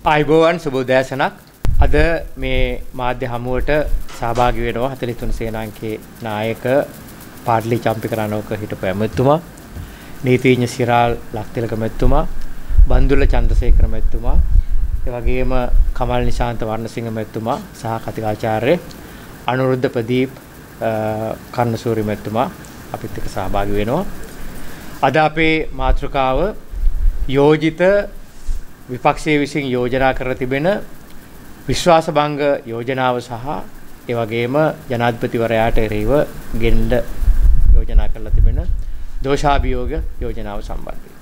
ආයුබෝවන් සුබෝදෑසනක්. අද මේ මාධ්‍ය හමුවට සහභාගී වෙනවා 43 සේනාංකයේ නායක පාඩලි චම්පික රණෝක හිටපු ඇමතුමා, නීතිඥ සිරාල් ලක්තිලක මැතිතුමා, බන්දුල චන්ද්‍රසේකර මැතිතුමා, ඒ වගේම කමල් නිශාන්ත වර්ණසිංහ මැතිතුමා සහ කතිකාචාර්ය අනුරුද්ධ ප්‍රදීප් කර්ණසූරි මැතිතුමා අපිත් එක්ක සහභාගී වෙනවා. අද අපේ මාතෘකාව යෝජිත විපක්ෂයේ විසින් යෝජනා කර තිබෙන විශ්වාසභංග යෝජනාව සහ ඒ වගේම ජනාධිපතිවරයාට එරෙහිව ගෙන්න යෝජනා කරලා තිබෙන දෝෂාභියෝග යෝජනාව සම්බන්ධයෙන්.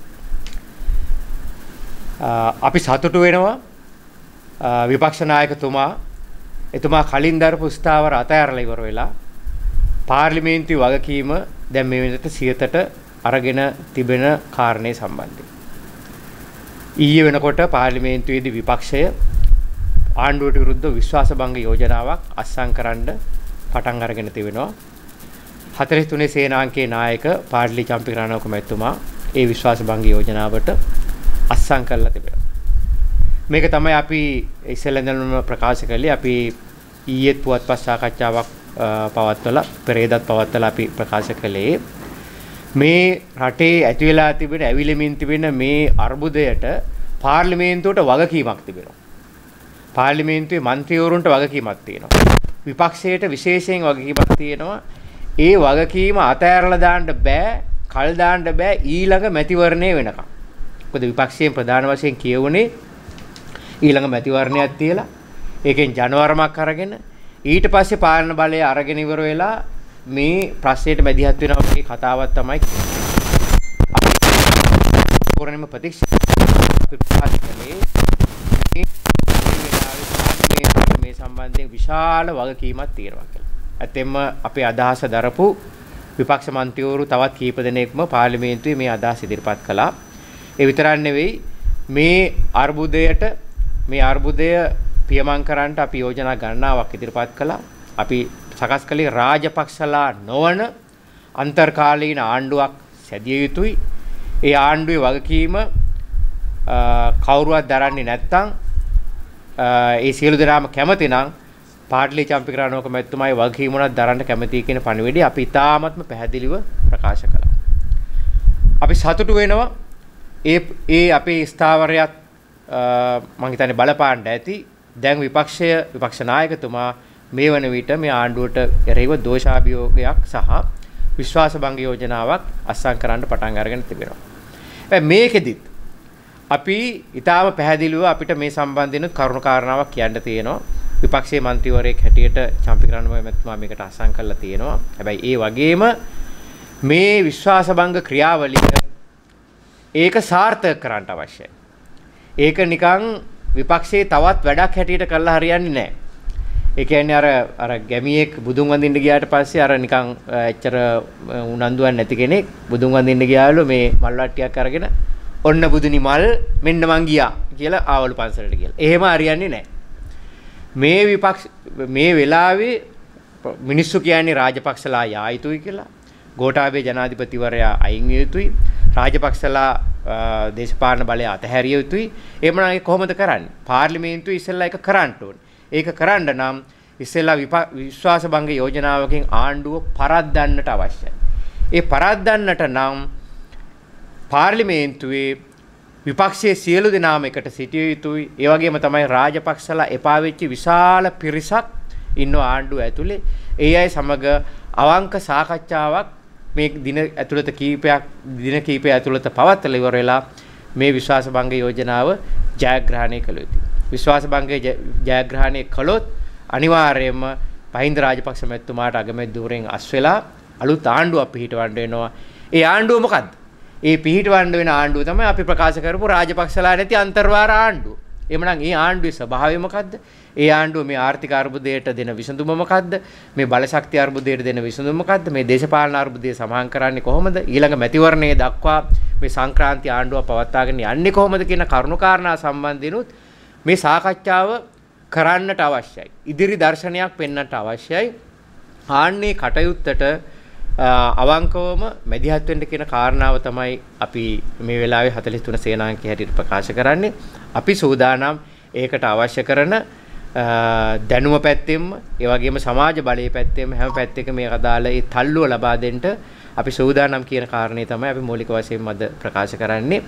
අපි සතුටු වෙනවා විපක්ෂ එතුමා කලින් දරපු ස්ථාවර අතහැරලා ඉවර වෙලා පාර්ලිමේන්තුවේ වගකීම දැන් මේ වෙනකොට 100ට අරගෙන තිබෙන කාරණේ සම්බන්ධයෙන්. ඊයේ වෙනකොට පාර්ලිමේන්තුවේදී විපක්ෂය ආණ්ඩුවට විරුද්ධ විශ්වාසභංග යෝජනාවක් අත්සන් කරන්න පටන් අරගෙන තිබෙනවා. 43 සේනාංකයේ නායක පාඩලි චම්පික රණෝක මැතිතුමා ඒ විශ්වාසභංග යෝජනාවට අත්සන් කරලා තිබෙනවා. මේක තමයි අපි ඉස්සෙල්ලා ඉඳන්ම ප්‍රකාශ කළේ. අපි ඊයේත් පුවත්පත් සාකච්ඡාවක් පවත්වලා පෙරේදත් පවත්වලා අපි ප්‍රකාශ කළේ මේ රටේ ඇති වෙලා තිබෙන ඇවිලෙමින් තිබෙන මේ අර්බුදයට පාර්ලිමේන්තුවට වගකීමක් තිබෙනවා. පාර්ලිමේන්තුවේ മന്ത്രിවරුන්ට වගකීමක් තියෙනවා. විපක්ෂයට විශේෂයෙන් වගකීමක් තියෙනවා. ඒ වගකීම අතෑරලා දාන්න බෑ, කල් දාන්න බෑ ඊළඟ මැතිවරණය වෙනකම්. මොකද විපක්ෂයෙන් ප්‍රධාන වශයෙන් කියවුනේ ඊළඟ මැතිවරණයක් තියලා ඒකෙන් ජනවරමක් අරගෙන ඊට පස්සේ පාලන බලය අරගෙන ඉවර වෙලා මේ ප්‍රශ්නයට මැදිහත් වෙනවා මේ කතාවක් තමයි අපි පොරණෙම ප්‍රතික්ෂේප මේ සම්බන්ධයෙන් විශාල වගකීමක් තියෙනවා කියලා. ඇත්තෙන්ම අපේ අදහස දරපු විපක්ෂ මන්ත්‍රීවරු තවත් කීප දෙනෙක්ම පාර්ලිමේන්තුවේ මේ අදහස් ඉදිරිපත් කළා. ඒ විතරක් නෙවෙයි මේ අර්බුදය පියමන් කරන්නට අපි යෝජනා ගණනාවක් ඉදිරිපත් කළා. අපි සකස් කළේ රාජපක්ෂලා නොවන අන්තර්කාලීන ආණ්ඩුවක් සැදිය යුතුයි. ඒ ආණ්ඩුවේ වගකීම කවුරුවත් දරන්නේ නැත්නම් ඒ සියලු දෙනාම කැමති නම් පාඩලි චම්පික රණෝක මැතිතුමායි වගකීම උනත් දරන්න කැමතියි කියන පණිවිඩය අපි ඉතාමත්ම පැහැදිලිව ප්‍රකාශ කළා. අපි සතුටු වෙනවා ඒ අපේ ස්ථාවරයත් මම හිතන්නේ බලපාන්න ඇති. දැන් විපක්ෂ නායකතුමා මේ වන විට මේ ආණ්ඩුවට එරෙහිව දෝෂාභියෝගයක් සහ විශ්වාසභංග යෝජනාවක් අත්සන් කරන්න පටන් අරගෙන තිබෙනවා. හැබැයි මේකෙදිත් අපි ඊටාම පැහැදිලිව අපිට මේ සම්බන්ධයෙන් කරුණු කාරණාවක් කියන්න තියෙනවා. විපක්ෂයේ മന്ത്രിවරයෙක් හැටියට චම්පික රණෝක මැතිතුමා මේකට අත්සන් කරලා තියෙනවා. හැබැයි ඒ වගේම මේ විශ්වාසභංග ක්‍රියාවලිය ඒක සාර්ථක කරන්න අවශ්‍යයි. ඒක නිකන් විපක්ෂයේ තවත් වැඩක් හැටියට කරලා හරියන්නේ නැහැ. ඒ කියන්නේ අර ගැමියෙක් බුදුන් වඳින්න ගියාට පස්සේ අර නිකන් එච්චර උනන්දුවක් නැති කෙනෙක් බුදුන් වඳින්න ගියාලු මේ මල් වට්ටියක් අරගෙන ඔන්න බුදුනි මල් මෙන්න මං ගියා කියලා ආවලු පන්සලට කියලා. එහෙම හරියන්නේ නැහැ. මේ වෙලාවේ මිනිස්සු කියන්නේ රාජපක්ෂලා යා යුතුයි කියලා. ගෝඨාභය ජනාධිපතිවරයා අයින් විය යුතුයි. රාජපක්ෂලා දේශපාලන බලය අතහැරිය යුතුයි. එහෙමනම් ඒක කොහොමද කරන්නේ? පාර්ලිමේන්තුවේ ඉස්සෙල්ලා ඒක කරන්න ඕනේ. ඒක කරන්න නම් ඉස්සෙල්ලා විශ්වාසභංග යෝජනාවකින් ආණ්ඩුව පරද්දන්නට අවශ්‍යයි. ඒ පරද්දන්නට නම් පාර්ලිමේන්තුවේ විපක්ෂයේ සියලු දෙනාම එකට සිටිය යුතුයි. ඒ වගේම තමයි රාජපක්ෂලා එපා වෙච්ච විශාල පිරිසක් ඉන්න ආණ්ඩුව ඇතුලේ ඒ අය සමග අවංක සාකච්ඡාවක් මේ දින කීපය ඇතුළත පවත්වලා ඉවර වෙලා මේ විශ්වාසභංග යෝජනාව ජයග්‍රහණය කළ යුතුයි. විශ්වාසභංගයේ ජයග්‍රහණය කළොත් අනිවාර්යයෙන්ම මහින්ද රාජපක්ෂ මැතිතුමාට අගමැතිවරෙන් අස් වෙලා අලුත් ආණ්ඩුවක් පිහිටවන්න වෙනවා. ඒ ආණ්ඩුව මොකද්ද? ඒ පිහිටවන්න වෙන ආණ්ඩුව තමයි අපි ප්‍රකාශ කරපු රාජපක්ෂලා නැති අන්තර්වාර ආණ්ඩුව. එhmenan මේ ආණ්ඩුවේ ස්වභාවය මොකද්ද? ඒ ආණ්ඩුව මේ ආර්ථික අර්බුදයට දෙන විසඳුම මොකද්ද? මේ බලශක්ති අර්බුදයට දෙන විසඳුම මොකද්ද? මේ දේශපාලන අර්බුදය සමාන් කරන්නේ කොහොමද? ඊළඟ මැතිවරණයේ දක්වා මේ සංක්‍රාන්ති ආණ්ඩුව පවත්වාගෙන යන්නේ කොහොමද කියන කරුණුකාරණා සම්බන්ධිනුත් මේ සාකච්ඡාව කරන්නට අවශ්‍යයි. ඉදිරි දර්ශනයක් පෙන්වන්නට අවශ්‍යයි. ආන්නේ කටයුත්තට අවංකවම මැදිහත් වෙන්න කියන කාරණාව තමයි අපි මේ වෙලාවේ 43 සේනාංකය හැටියට ප්‍රකාශ කරන්නේ. අපි සූදානම් ඒකට අවශ්‍ය කරන දැනුම පැත්තෙම ඒ වගේම සමාජ බලයේ පැත්තෙම හැම පැත්තකම මේ අදාළ ඒ තල්ලුව ලබා දෙන්න අපි සූදානම් කියන කාරණේ තමයි අපි මූලික වශයෙන්ම අද ප්‍රකාශ කරන්නේ.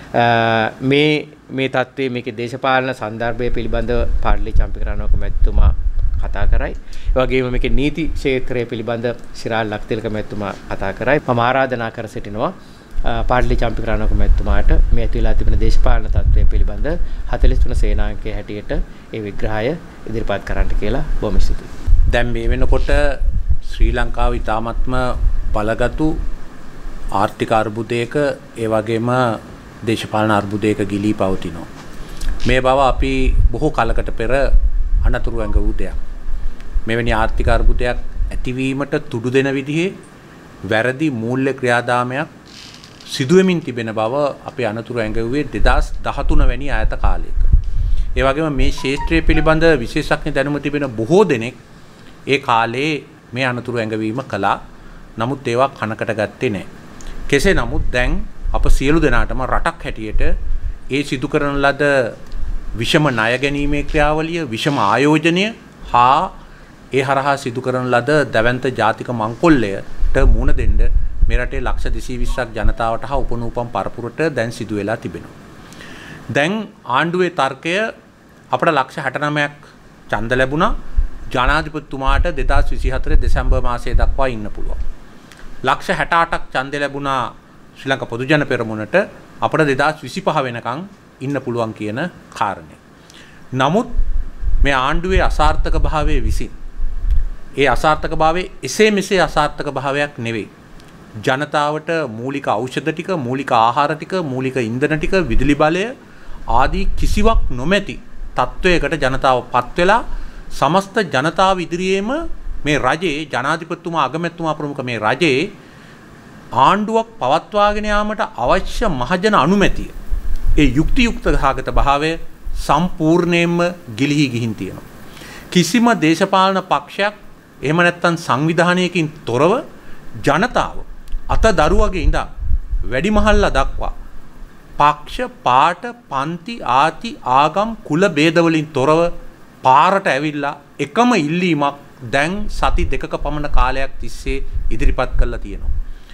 මේ තත්ත්වයේ මේකේ දේශපාලන සන්දර්භය පිළිබඳව පාර්ලි චම්පිකරණෝක මැතිතුමා කතා කරයි. ඒ වගේම මේකේ නීති ක්ෂේත්‍රය පිළිබඳ සිරාල් ලක්තිලක මැතිතුමා කතා කරයි. මම ආරාධනා කර සිටිනවා පාර්ලි චම්පිකරණෝක මැතිතුමාට මේ ඇතිවලා තිබෙන දේශපාලන තත්ත්වය පිළිබඳ 43 සේනාංකයේ හැටියට ඒ විග්‍රහය ඉදිරිපත් කරන්න කියලා බොහොම ස්තුතියි. දැන් මේ වෙනකොට ශ්‍රී ලංකාව ඉතාමත්ම බලගතු ආර්ථික අර්බුදයක ඒ වගේම දේශපාලන අර්බුදයක ගිලී පවතිනවා. මේ බව අපි බොහෝ කාලකට පෙර අනතුරු ඇඟ වූ දෙයක්. මෙවැනි ආර්ථික අර්බුදයක් ඇතිවීමට තුඩු දෙන විදිහේ වැරදි මූල්‍ය ක්‍රියාදාමයක් සිදුවෙමින් තිබෙන බව අපි අනතුරු ඇඟවුවේ 2013 වැනි ඈත කාලයක. ඒ වගේම මේ ක්ෂේත්‍රය පිළිබඳ විශේෂඥ දැනුම තිබෙන බොහෝ දෙනෙක් ඒ කාලේ මේ අනතුරු ඇඟවීම කළා. නමුත් ඒවා කනකට ගත්තේ නැහැ. කෙසේ නමුත් දැන් අප සියලු දෙනාටම රටක් හැටියට ඒ සිදු කරන ලද විෂම ණය ගැනීමේ ක්‍රියාවලිය, විෂම ආයෝජනය හා ඒ හරහා සිදු කරන ලද දැවැන්ත ජාතික මංකොල්ලයට මුහුණ දෙන්න මේ රටේ ලක්ෂ 220ක් ජනතාවට හා උපනූපම් පරපුරට දැන් සිදු වෙලා තිබෙනවා. දැන් ආණ්ඩුවේ තර්කය අපට ලක්ෂ 69ක් ඡන්ද ලැබුණා. ජනාධිපතිතුමාට 2024 දෙසැම්බර් මාසයේ දක්වා ඉන්න පුළුවන්. ලක්ෂ 68ක් ඡන්ද ලැබුණා ශ්‍රී ලංකා පොදු ජන පෙරමුණට අපට 2025 වෙනකන් ඉන්න පුළුවන් කියන කාරණය. නමුත් මේ ආණ්ඩුවේ අසාර්ථක භාවයේ විසින් ඒ අසාර්ථක භාවයේ එසේ මෙසේ අසාර්ථක භාවයක් නෙවෙයි. ජනතාවට මූලික ඖෂධ ටික, මූලික ආහාර ටික, මූලික ඉන්ධන ටික, විදුලි බලය ආදී කිසිවක් නොමැති තත්වයකට ජනතාව පත් වෙලා සමස්ත ජනතාව ඉදිරියේම මේ රජයේ ජනාධිපතිතුමා අගමැතිතුමා ප්‍රමුඛ මේ රජයේ ආණ්ඩුවක් පවත්වාගෙන යාමට අවශ්‍ය මහජන අනුමැතිය ඒ යුක්තියුක්ත සහගත භාවය සම්පූර්ණයෙන්ම ගිලිහි ගිහින් තියෙනවා. කිසිම දේශපාලන පක්ෂයක් එහෙම නැත්නම් සංවිධානයකින් තොරව ජනතාව අත දරුවගේ ඉඳන් වැඩිමහල්ලා දක්වා පක්ෂ පාට පන්ති ආති ආගම් කුල ભેද වලින් තොරව පාරට ඇවිල්ලා එකම ඉල්ලීමක් දැන් සති දෙකක පමණ කාලයක් තිස්සේ ඉදිරිපත් කරලා තියෙනවා.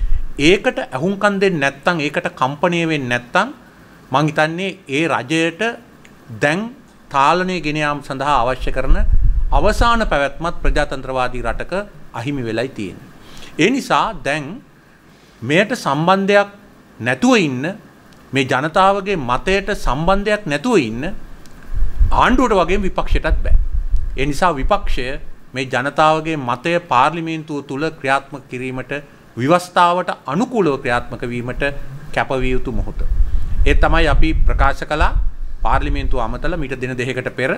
ඒකට අහුම්කම් දෙන්නේ නැත්නම් ඒකට කම්පණය වෙන්නේ නැත්නම් මං හිතන්නේ ඒ රජයට දැන් තාලනය ගෙන යාම සඳහා අවශ්‍ය කරන අවසාන පැවැත්මත් ප්‍රජාතන්ත්‍රවාදී රටක අහිමි වෙලයි තියෙන්නේ. ඒ නිසා දැන් මෙයට සම්බන්ධයක් නැතුව ඉන්න මේ ජනතාවගේ මතයට සම්බන්ධයක් නැතුව ඉන්න ආණ්ඩුවට වගේ විපක්ෂයටත් බෑ. ඒ නිසා විපක්ෂය මේ ජනතාවගේ මතය පාර්ලිමේන්තුව තුල ක්‍රියාත්මක කිරීමට විවස්ථාවට අනුකූලව ක්‍රියාත්මක වීමට කැපවිය යුතු මොහොත. ඒ තමයි අපි ප්‍රකාශ කළා පාර්ලිමේන්තුව අමතලා මීට දින දෙකකට පෙර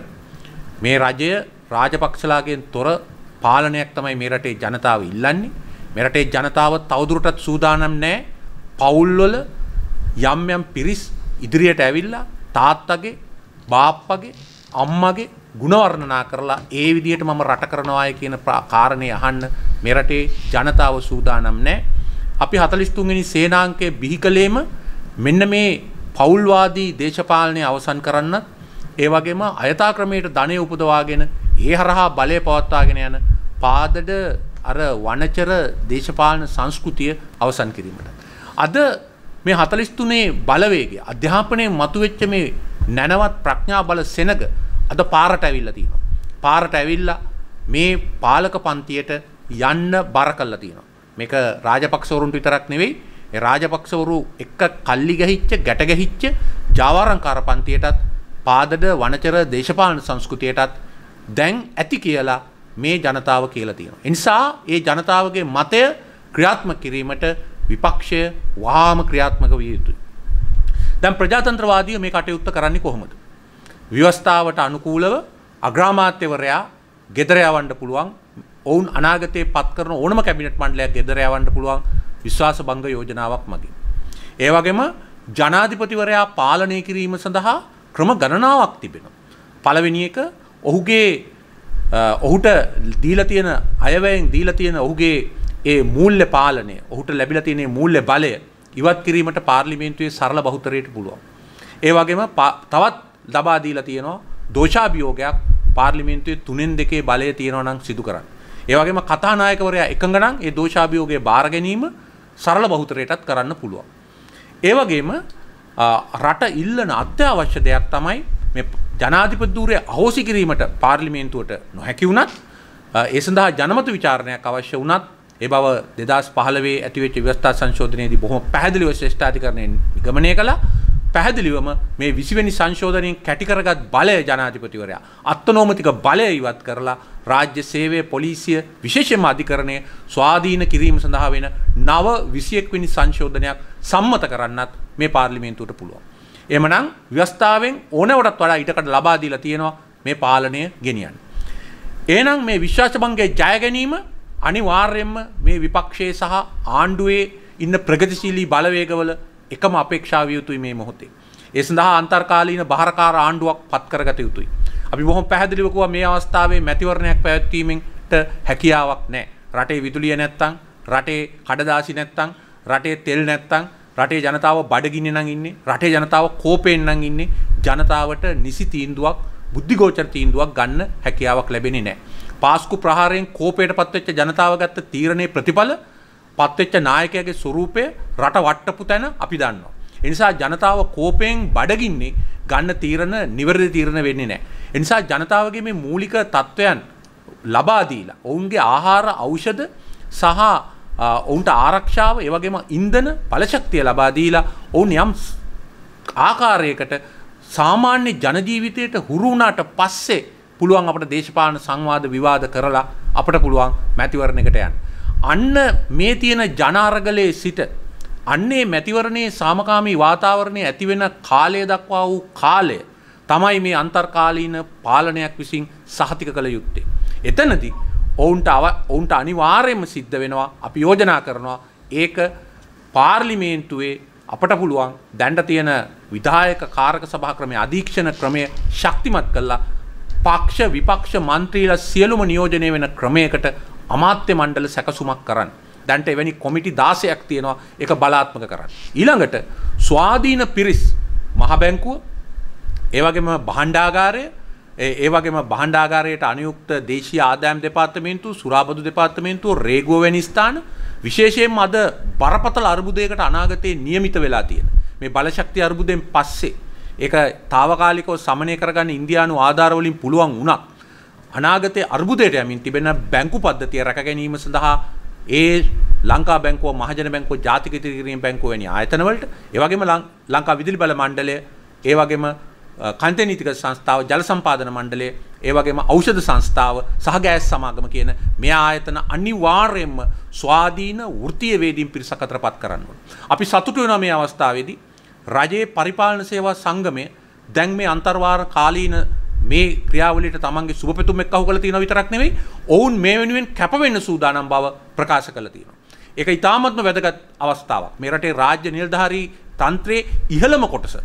මේ රජය රාජපක්ෂලාගෙන් තොර පාලනයක් තමයි මේ රටේ ජනතාව ඉල්ලන්නේ. මේ රටේ ජනතාව තවදුරටත් සූදානම් නැහැ. පවුල්වල යම් යම් පිරිස් ඉදිරියට ඇවිල්ලා තාත්තගේ, බාප්පගේ, අම්මගේ ගුණ වර්ණනා කරලා ඒ විදිහට මම රට කරනවායි කියන කාරණේ අහන්න මේ රටේ ජනතාව සූදානම් නැහැ. අපි 43 වෙනි සේනාංකයේ බිහිකලේම මෙන්න මේ පෞල්වාදී දේශපාලනය අවසන් කරන්නත් ඒ වගේම අයථා ක්‍රමයට ධනය උපදවාගෙන ඒ හරහා බලය පවත්වාගෙන යන පාදඩ අර වනචර දේශපාලන සංස්කෘතිය අවසන් කිරීමට. අද මේ 43 බලවේගය අධ්‍යාපනයේ මතුවෙච්ච මේ නැනවත් ප්‍රඥා බල සෙනග අද පාරට ඇවිල්ලා තියෙනවා. පාරට ඇවිල්ලා මේ පාලක පන්තියට යන්න බර කළා තියෙනවා. මේක රාජපක්ෂවරුන්ට විතරක් නෙවෙයි, ඒ රාජපක්ෂවරු එක්ක කල්ලි ගහිච්ච, ගැට ගහිච්ච ජාවාරම්කාර පන්තියටත් පාදඩ වනචර දේශපාලන සංස්කෘතියටත් දැන් ඇති කියලා මේ ජනතාව කියලා තියෙනවා. ඒ නිසා ඒ ජනතාවගේ මතය ක්‍රියාත්මක කිරීමට විපක්ෂය වහාම ක්‍රියාත්මක විය යුතුයි. දැන් ප්‍රජාතන්ත්‍රවාදීව මේ කටයුත්ත කරන්නේ කොහොමද? ව්‍යවස්ථාවට අනුකූලව අග්‍රාමාත්‍යවරයා ගෙදර යවන්න පුළුවන්. ඔවුන් අනාගතයේ පත් කරන ඕනම කැබිනට් මණ්ඩලයක් ගෙදර යවන්න පුළුවන් විශ්වාස භංග යෝජනාවක් මගින්. ඒ වගේම ජනාධිපතිවරයා පාලනය කිරීම සඳහා ක්‍රම ගණනාවක් තිබෙනවා. පළවෙනි එක ඔහුට දීලා තියෙන අයවැයෙන් දීලා තියෙන ඔහුගේ ඒ මූල්‍ය පාලනය, ඔහුට ලැබිලා තියෙන මූල්‍ය බලය ඉවත් කිරීමට පාර්ලිමේන්තුවේ සරල බහුතරයට පුළුවන්. ඒ වගේම තවත් ලබා දීලා තියෙනවා දෝෂාභියෝගයක් පාර්ලිමේන්තුවේ 3/2 බලය තියෙනවා නම් සිදු කරන්න. ඒ වගේම කතානායකවරයා එකඟ නම් ඒ දෝෂාභියෝගයේ බාර ගැනීම සරල බහුතරයටත් කරන්න පුළුවන්. ඒ වගේම රට ඉල්ලන අත්‍යවශ්‍ය දෙයක් තමයි මේ ජනාධිපති ධූරය අහෝසි කිරීමට පාර්ලිමේන්තුවට නොහැකි වුණත් ඒ සඳහා ජනමත විචාරණයක් අවශ්‍ය වුණත් ඒ බව 2015 ඇතිවෙච්ච ව්‍යවස්ථා සංශෝධනයේදී බොහොම පැහැදිලිව ශ්‍රේෂ්ඨාධිකරණයෙන් නිගමනය කළා. පැහැදිලිවම මේ 20 වෙනි සංශෝධනයෙන් කැටි කරගත් බලය ජනාධිපතිවරයා අත්නෝමතික බලය ඉවත් කරලා රාජ්‍ය සේවය පොලිසිය විශේෂයෙන්ම අධිකරණය ස්වාධීන කිරීම සඳහා වෙන නව 21 වෙනි සංශෝධනයක් සම්මත කරන්නත් මේ පාර්ලිමේන්තුවට පුළුවන්. එhmenan ව්‍යවස්ථාවෙන් ඕනෑවටත් වඩා ඊටකට ලබා දීලා තියෙනවා මේ පාලනය ගෙනියන්න. එහෙනම් මේ විශ්වාස භංගයේ ජය ගැනීම අනිවාර්යයෙන්ම මේ විපක්ෂයේ සහ ආණ්ඩුවේ ඉන්න ප්‍රගතිශීලී බලවේගවල එකම අපේක්ෂාව විය යුතුයි මේ මොහොතේ. ඒ සඳහා අන්තර්කාලීන බහරකාර ආණ්ඩුවක් පත් කරගත යුතුයි. අපි බොහොම පැහැදිලිව කිව්වා මේ අවස්ථාවේ මැතිවරණයක් පැවැත්වීමට හැකියාවක් නැහැ. රටේ විදුලිය නැත්තම්, රටේ කඩදාසි නැත්තම්, රටේ තෙල් නැත්තම්, රටේ ජනතාව බඩගින්නේ නම් ඉන්නේ, රටේ ජනතාව කෝපයෙන් නම් ඉන්නේ. ජනතාවට නිසි තීන්දුවක්, බුද්ධිගෝචර තීන්දුවක් ගන්න හැකියාවක් ලැබෙන්නේ නැහැ. පාස්කු ප්‍රහාරයෙන් කෝපයටපත් වෙච්ච ජනතාව ගත්ත තීරණේ ප්‍රතිඵල පත්වෙච්ච නායකයාගේ ස්වරූපය රට වට්ටපු තැන අපි දන්නවා. ඒ නිසා ජනතාව කෝපයෙන් බඩගින්නේ ගන්න තීරණ නිවැරදි තීරණ වෙන්නේ නැහැ. ඒ නිසා ජනතාවගේ මේ මූලික තත්වයන් ලබා දීලා ඔවුන්ගේ ආහාර ඖෂධ සහ ඔවුන්ට ආරක්ෂාව ඒ වගේම ඉන්ධන බලශක්තිය ලබා දීලා ඔවුන් යම් ආකාරයකට සාමාන්‍ය ජන ජීවිතයට හුරු වුණාට පස්සේ පුළුවන් අපිට දේශපාලන සංවාද විවාද කරලා අපිට පුළුවන් මැතිවරණයකට යන්න. අන්න මේ තියෙන ජන අරගලයේ සිට අන්නේ මැතිවරණයේ සාමකාමී වාතාවරණයේ ඇති වෙන කාලය දක්වා වූ කාලය තමයි මේ අන්තර්කාලීන පාලනයක් විසින් සහතික කළ යුත්තේ. එතනදී ඔවුන්ට අනිවාර්යයෙන්ම සිද්ධ වෙනවා අපි යෝජනා කරනවා ඒක පාර්ලිමේන්තුවේ අපට පුළුවන් දැන්ට තියෙන විධායක කාරක සභා ක්‍රමය අධීක්ෂණ ක්‍රමය ශක්තිමත් කළා පක්ෂ විපක්ෂ මන්ත්‍රීලා සියලුම නියෝජනය වෙන ක්‍රමයකට අමාත්‍ය මණ්ඩල සැකසුමක් කරන්න. දැන්ට එවැනි කොමිටි 16ක් තියෙනවා ඒක බලාත්මක කරන්න. ඊළඟට ස්වාධීන පිරිස් මහ බැංකුව ඒ වගේම භාණ්ඩාගාරය ඒ වගේම භාණ්ඩාගාරයට අනුයුක්ත දේශීය ආදායම් දෙපාර්තමේන්තුව, සුරාබදු දෙපාර්තමේන්තුව, රේගුව වැනි ස්ථාන විශේෂයෙන්ම අද බරපතල අර්බුදයකට අනාගතයේ නියමිත වෙලා තියෙන. මේ බලශක්ති අර්බුදයෙන් පස්සේ ඒක తాවකාලිකව සමනය කරගන්න ඉන්දියානු ආධාර වලින් පුළුවන් වුණා. අනාගතයේ අර්බුදයට යමින් තිබෙන බැංකු පද්ධතිය රැක ගැනීම සඳහා ඒ ලංකා බැංකුව, මහජන බැංකුව, ජාතික ඉදිරි කිරීම බැංකුව වැනි ආයතන වලට ඒ වගේම ලංකා විදුලි බල මණ්ඩලය ඒ වගේම කාන්තේ නීතික සංස්ථාව, ජල සම්පාදන මණ්ඩලය, ඒ වගේම ඖෂධ සංස්ථාව සහ ගෑස් සමාගම කියන මේ ආයතන අනිවාර්යයෙන්ම ස්වාධීන වෘත්තීය වේදීන් පිරිසක් අතරපත් කරන්න ඕනේ. අපි සතුටු වෙනවා මේ අවස්ථාවේදී රජයේ පරිපාලන සේවා සංගමය දැන් මේ අන්තර්වාර කාලීන මේ ක්‍රියාවලියට තමන්ගේ සුබපැතුම් එක්ක අහු කරලා තියෙනවා විතරක් නෙවෙයි ඔවුන් මේ වෙනුවෙන් කැප වෙන්න සූදානම් බව ප්‍රකාශ කරලා තියෙනවා. ඒක ඉතාමත්ම වැදගත් අවස්ථාවක්. මේ රටේ රාජ්‍ය නිලධාරී තන්ත්‍රයේ ඉහළම කොටස